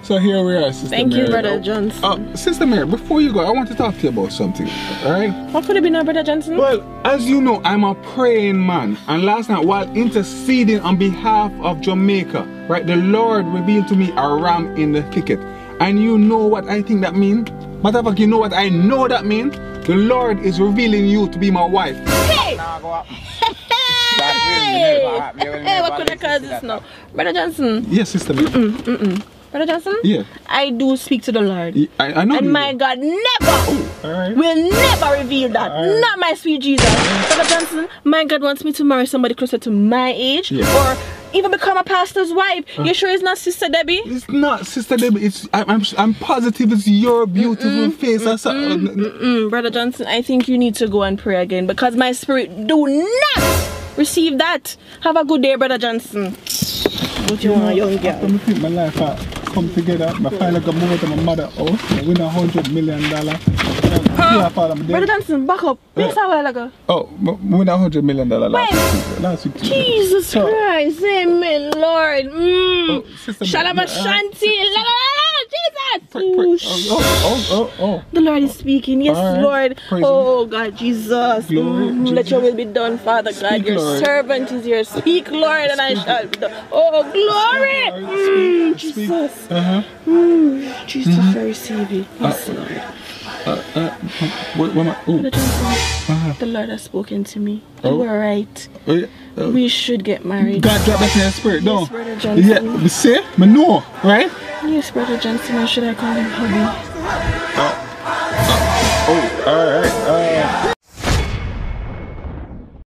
So here we are, Sister Thank Mary. you, Brother Johnson. Sister Mary, before you go, I want to talk to you about something, alright? What could it be now, Brother Johnson? Well, as you know, I'm a praying man. And last night, while interceding on behalf of Jamaica, right, the Lord revealed to me a ram in the thicket. And you know what I think that means? Matter of fact, you know what I know that means? The Lord is revealing you to be my wife. Hey! Hey, what could I call this now? Brother Johnson. Yes, Sister Mary. Brother Johnson? Yeah. I do speak to the Lord. I know. And my God never will never reveal that. Not my sweet Jesus. Brother Johnson, my God wants me to marry somebody closer to my age or even become a pastor's wife. You sure it's not Sister Debbie? It's not Sister Debbie. I'm positive it's your beautiful face. Brother Johnson, I think you need to go and pray again because my spirit do not receive that. Have a good day, Brother Johnson. What you want, young girl? I think my life come together. I finally got moved to my mother's house. I win $100 million. Brother Johnson, back up. This a while ago. Oh, I win $100 million last week. Jesus Christ, amen, Lord. Shalom Ashanti. Jesus. The Lord is speaking. Yes, Lord. Oh, God, Jesus. Let your will be done, Father God. Your servant is here. Speak, Lord, and I shall be done. Oh, glory. Jesus. Jesus, I receive it. Yes, Lord. The Lord has spoken to me. You are right. We should get married. God drop that in your spirit, no? Yes, Brother Johnson. Yeah, see? I know, right? Yes, Brother Johnson, or should I call him hubby? Alright.